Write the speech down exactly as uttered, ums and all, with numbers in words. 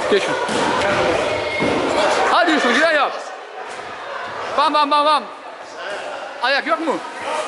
Geç şunu. Hadi Yusuf gidelim yap. Bam bam bam bam. Ayak yok mu?